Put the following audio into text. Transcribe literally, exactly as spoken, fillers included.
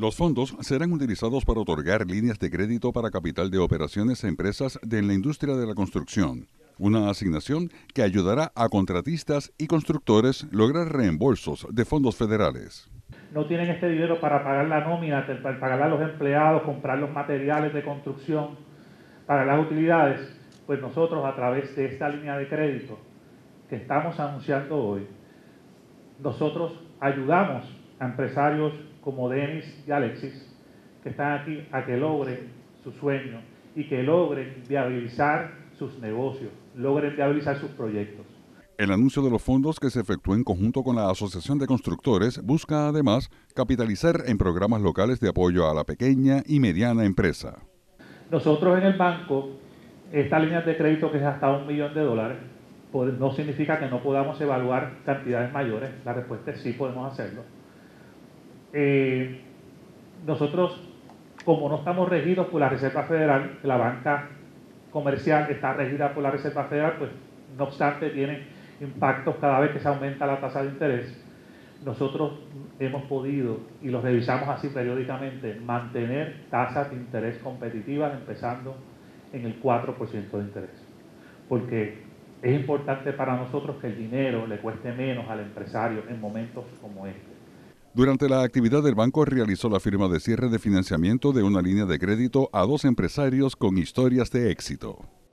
Los fondos serán utilizados para otorgar líneas de crédito para capital de operaciones a empresas de la industria de la construcción, una asignación que ayudará a contratistas y constructores lograr reembolsos de fondos federales. No tienen este dinero para pagar la nómina, para pagar a los empleados, comprar los materiales de construcción, pagar las utilidades, pues nosotros a través de esta línea de crédito que estamos anunciando hoy, nosotros ayudamos a empresarios como Denis y Alexis, que están aquí, a que logren su sueño y que logren viabilizar sus negocios, logren viabilizar sus proyectos. El anuncio de los fondos, que se efectuó en conjunto con la Asociación de Constructores, busca además capitalizar en programas locales de apoyo a la pequeña y mediana empresa. Nosotros en el banco, esta línea de crédito que es hasta un millón de dólares, no significa que no podamos evaluar cantidades mayores. La respuesta es sí, podemos hacerlo. Eh, nosotros, como no estamos regidos por la Reserva Federal, la banca comercial está regida por la Reserva Federal, pues no obstante tiene impactos cada vez que se aumenta la tasa de interés. Nosotros hemos podido, y lo revisamos así periódicamente, mantener tasas de interés competitivas empezando en el cuatro por ciento de interés. Porque es importante para nosotros que el dinero le cueste menos al empresario en momentos como este. Durante la actividad, el banco realizó la firma de cierre de financiamiento de una línea de crédito a dos empresarios con historias de éxito.